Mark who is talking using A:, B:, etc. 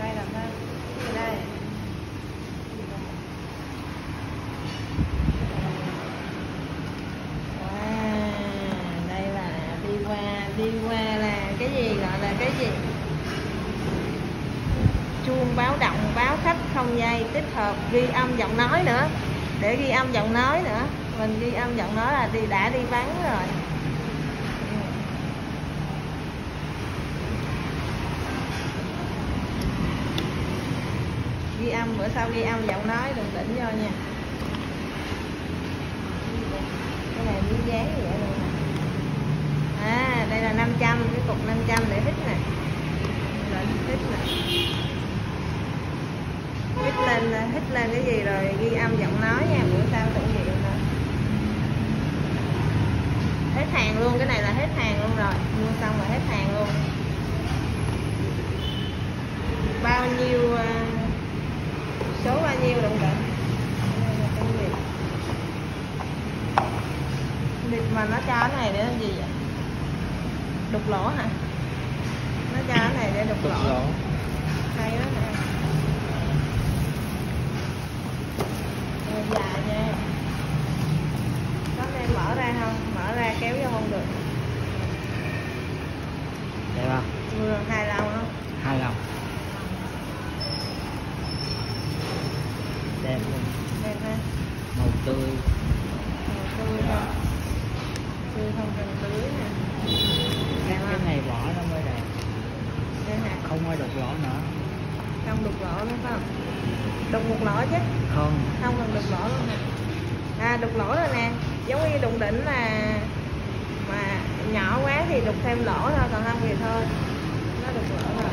A: đây làm đây. Cái gì đây? Wow, đây là đi qua là cái gì, gọi là cái gì? Chuông báo động báo khách không dây, tích hợp ghi âm giọng nói nữa, để ghi âm giọng nói nữa. Mình ghi âm giọng nói là đã đi vắng rồi. Ghi âm, bữa sau ghi âm giọng nói đừng tỉnh vô nha. Cái này miếng dán như vậy luôn nè. À, đây là 500, cái cục 500 để hít nè. Hít nè. Hít lên cái gì rồi ghi âm giọng nói nha, bữa sau thử nghiệm nữa. Hết hàng luôn, cái này là hết hàng luôn rồi, mua xong rồi hết hàng luôn. Bao nhiêu số bao nhiêu đụng đựng. Bịt mà nó cho cái này để làm gì vậy? Đục lỗ hả? Nó cho cái này để đục lỗ. Hay đó nè. Dài nha. Có nên mở ra không? Mở ra kéo vô không được.
B: Đẹp không?
A: Ừ, hài lòng không?
B: Hài lòng. Đẹp luôn.
A: Đẹp ha.
B: Màu tươi.
A: Màu tươi ha. Tươi không cần tưới nè.
B: Cái này vỏ nó mới đẹp.
A: Đây hả?
B: Không ai đục lỗ nữa.
A: Không đục lỗ nữa phải không? Đục một lỗ chứ?
B: Không.
A: Không cần đục lỗ luôn nè. À, đục lỗ rồi nè. Giống như đụng đỉnh là mà nhỏ quá thì đục thêm lỗ thôi, còn không thì thôi. Nó đục lỗ rồi.